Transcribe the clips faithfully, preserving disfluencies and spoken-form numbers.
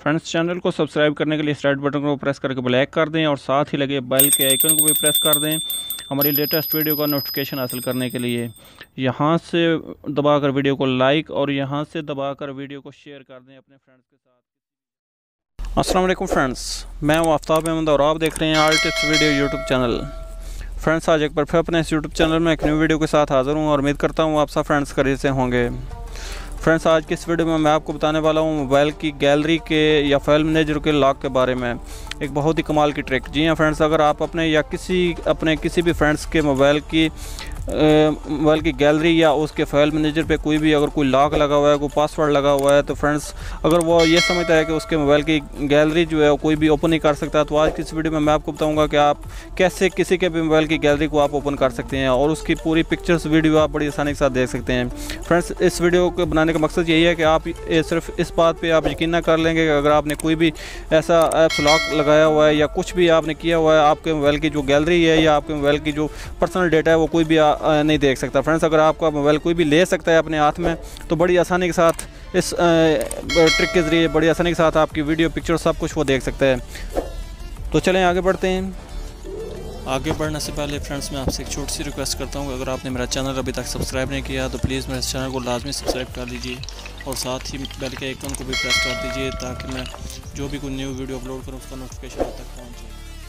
Friends, channel को subscribe करने के लिए रेड बटन को प्रेस करके ब्लैक कर दें और साथ ही लगे बेल के आइकन को भी प्रेस कर दें हमारी लेटेस्ट वीडियो का नोटिफिकेशन हासिल करने के लिए। यहाँ से दबाकर वीडियो को लाइक और यहाँ से दबाकर वीडियो को शेयर कर दें अपने फ्रेंड्स के साथ। अस्सलाम वालेकुम फ्रेंड्स, मैं हूँ आफ्ताब अहमद और आप देख रहे हैं all tips video YouTube channel. Friends, आज एक बार फिर अपने इस यूट्यूब चैनल में एक न्यू वीडियो के साथ हाज़िर हूँ और उम्मीद करता हूँ आप सब फ्रेंड्स खरीद से होंगे। फ्रेंड्स, आज की इस वीडियो में मैं आपको बताने वाला हूँ मोबाइल की गैलरी के या फाइल मैनेजर के लॉक के बारे में। एक बहुत ही कमाल की ट्रिक। जी हाँ फ्रेंड्स, अगर आप अपने या किसी अपने किसी भी फ्रेंड्स के मोबाइल की मोबाइल की गैलरी या उसके फाइल मैनेजर पे कोई भी अगर कोई लॉक लगा हुआ है, कोई पासवर्ड लगा हुआ है, तो फ्रेंड्स अगर वो ये समझता है कि उसके मोबाइल की गैलरी जो है वो कोई भी ओपन नहीं कर सकता, तो आज की इस वीडियो में मैं आपको बताऊंगा कि आप कैसे किसी के भी मोबाइल की गैलरी को आप ओपन कर सकते हैं और उसकी पूरी पिक्चर्स वीडियो आप बड़ी आसानी के साथ देख सकते हैं। फ्रेंड्स, इस वीडियो को बनाने का मकसद यही है कि आप सिर्फ इस बात पर आप यकीन कर लेंगे कि अगर आपने कोई भी ऐसा ऐप्स लॉक लगाया हुआ है या कुछ भी आपने किया हुआ है, आपके मोबाइल की जो गैलरी है या आपके मोबाइल की जो पर्सनल डेटा है वो कोई भी नहीं देख सकता। फ्रेंड्स, अगर आपका मोबाइल कोई भी ले सकता है अपने हाथ में, तो बड़ी आसानी के साथ इस ट्रिक के ज़रिए बड़ी आसानी के साथ आपकी वीडियो पिक्चर सब कुछ वो देख सकता है। तो चलें आगे बढ़ते हैं। आगे बढ़ने से पहले फ्रेंड्स, मैं आपसे एक छोटी सी रिक्वेस्ट करता हूँ कि अगर आपने मेरा चैनल अभी तक सब्सक्राइब नहीं किया तो प्लीज़ मेरे चैनल को लाजमी सब्सक्राइब कर लीजिए और साथ ही बेल के आइकन को भी प्रेस कर दीजिए ताकि मैं जो भी कोई न्यू वीडियो अपलोड करूँ उसका नोटिफिकेशन आप तक पहुँचे।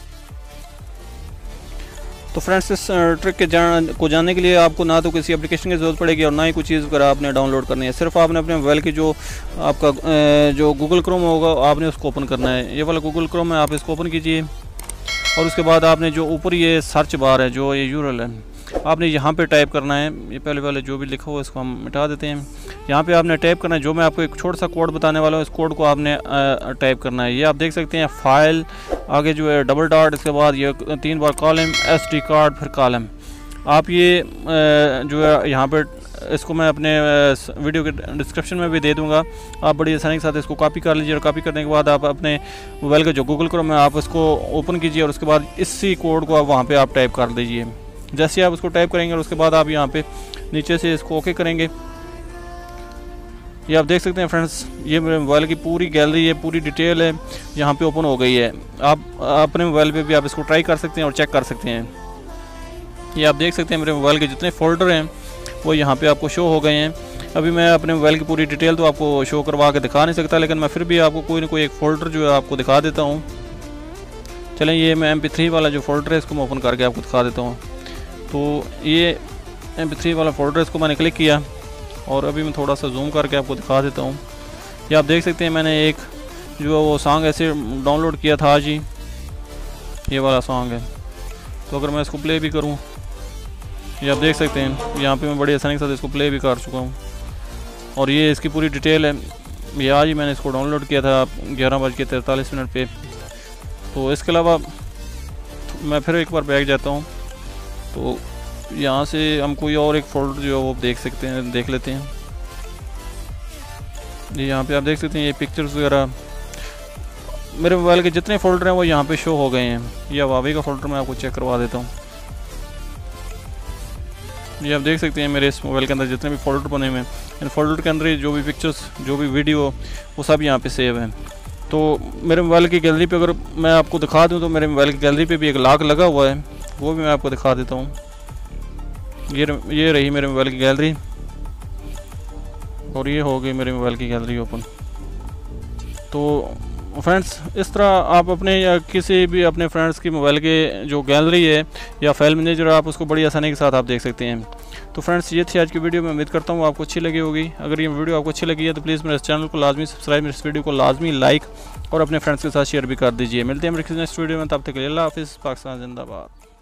तो फ्रेंड्स, इस ट्रिक के जान को जानने के लिए आपको ना तो किसी एप्लीकेशन की ज़रूरत पड़ेगी और ना ही कोई चीज़ वगैरह आपने डाउनलोड करनी है। सिर्फ आपने अपने मोबाइल की जो आपका जो गूगल क्रोम होगा आपने उसको ओपन करना है। ये वाला गूगल क्रोम है, आप इसको ओपन कीजिए और उसके बाद आपने जो ऊपर ये सर्च बार है, जो ये यूआरएल है, आपने यहाँ पे टाइप करना है। ये पहले वाले जो भी लिखा हुआ है इसको हम मिटा देते हैं। यहाँ पे आपने टाइप करना है, जो मैं आपको एक छोटा सा कोड बताने वाला हूँ, इस कोड को आपने टाइप करना है। ये आप देख सकते हैं, फाइल, आगे जो है डबल डॉट, इसके बाद ये तीन बार कॉलम, एस डी कार्ड, फिर कॉलम। आप ये जो है यहाँ पर इसको मैं अपने वीडियो के डिस्क्रिप्शन में भी दे दूंगा। आप बड़ी आसानी के साथ इसको कॉपी कर लीजिए और कॉपी करने के बाद आप अपने मोबाइल का जो गूगल क्रोम है आप इसको ओपन कीजिए और उसके बाद इसी कोड को आप वहाँ पे आप टाइप कर दीजिए। जैसे आप उसको टाइप करेंगे और उसके बाद आप यहाँ पे नीचे से इसको ओके करेंगे। ये आप देख सकते हैं फ्रेंड्स, ये मेरे मोबाइल की पूरी गैलरी है, पूरी डिटेल है यहाँ पे ओपन हो गई है। आप अपने मोबाइल पे भी आप इसको ट्राई कर सकते हैं और चेक कर सकते हैं। ये आप देख सकते हैं मेरे मोबाइल के जितने फोल्डर हैं वो यहाँ पे आपको शो हो गए हैं। अभी मैं अपने मोबाइल की पूरी डिटेल तो आपको शो करवा के दिखा नहीं सकता, लेकिन मैं फिर भी आपको कोई ना कोई एक फ़ोल्डर जो है आपको दिखा देता हूँ। चलें, ये मैं एम पी थ्री वाला जो फ़ोल्डर है इसको मैं ओपन करके आपको दिखा देता हूँ। तो ये एम पी थ्री वाला फ़ोल्डर, इसको मैंने क्लिक किया और अभी मैं थोड़ा सा जूम करके आपको दिखा देता हूँ। ये आप देख सकते हैं, मैंने एक जो है वो सॉन्ग ऐसे डाउनलोड किया था जी, ये वाला सॉन्ग है। तो अगर मैं इसको प्ले भी करूँ, ये आप देख सकते हैं यहाँ पे मैं बड़ी आसानी के साथ इसको प्ले भी कर चुका हूँ और ये इसकी पूरी डिटेल है। ये आज ही मैंने इसको डाउनलोड किया था ग्यारह बज के तैंतालीस मिनट पे। तो इसके अलावा मैं फिर एक बार बैक जाता हूँ, तो यहाँ से हम कोई और एक फोल्डर जो है वो देख सकते हैं, देख लेते हैं। ये यहाँ पे आप देख सकते हैं, ये पिक्चर्स वगैरह मेरे मोबाइल के जितने फ़ोल्डर हैं वो यहाँ पे शो हो गए हैं। ये हुआवे का फ़ोल्डर मैं आपको चेक करवा देता हूँ। ये आप देख सकते हैं मेरे इस मोबाइल के अंदर जितने भी फ़ोल्डर बने हुए हैं, इन फोल्डर के अंदर जो भी पिक्चर्स, जो भी वीडियो, वो सब यहाँ पे सेव हैं। तो मेरे मोबाइल की गैलरी पे अगर मैं आपको दिखा दूँ तो मेरे मोबाइल की गैलरी पे भी एक लॉक लगा हुआ है, वो भी मैं आपको दिखा देता हूँ। ये ये रही मेरे मोबाइल की गैलरी और ये हो गई मेरे मोबाइल की गैलरी ओपन। तो फ्रेंड्स, इस तरह आप अपने या किसी भी अपने फ्रेंड्स की मोबाइल के जो गैलरी है या फाइल मैनेजर, आप उसको बड़ी आसानी के साथ आप देख सकते हैं। तो फ्रेंड्स, ये थी आज की वीडियो। मैं उम्मीद करता हूँ आपको अच्छी लगी होगी। अगर ये वीडियो आपको अच्छी लगी है तो प्लीज़ मेरे चैनल को लाजमी सब्सक्राइब, मेरे इस वीडियो को लाजमी लाइक और अपने फ्रेंड्स के साथ शेयर भी कर दीजिए। मिलते हैं मेरे नेक्स्ट वीडियो में, तब तक के लिए अल्लाह हाफिज़। पाकिस्तान जिंदाबाद।